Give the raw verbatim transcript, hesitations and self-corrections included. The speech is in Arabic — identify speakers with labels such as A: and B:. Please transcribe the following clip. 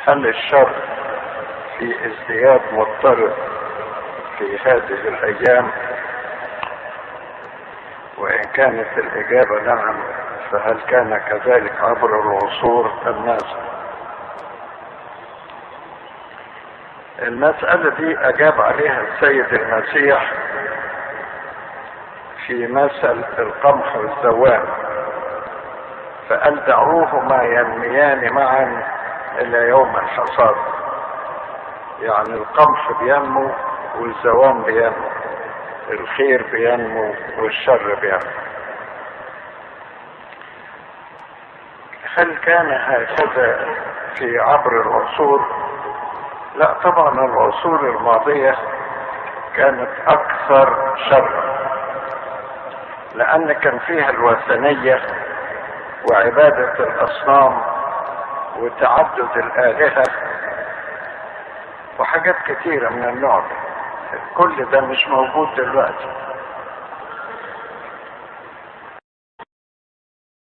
A: هل الشر في ازدياد مضطرب في هذه الايام؟ وان كانت الاجابة نعم، فهل كان كذلك عبر العصور الناس؟ المسألة دي اجاب عليها السيد المسيح في مثل القمح والزوان، فقال دعوهما ينميان معا الى يوم الحصاد. يعني القمح بينمو والزوان بينمو، الخير بينمو والشر بينمو. هل كان هكذا في عبر العصور؟ لا طبعا، العصور الماضية كانت اكثر شرا، لان كان فيها الوثنية وعبادة الاصنام وتعدد الالهة وحاجات كتيرة من النوع ده. كل ده مش موجود دلوقتي.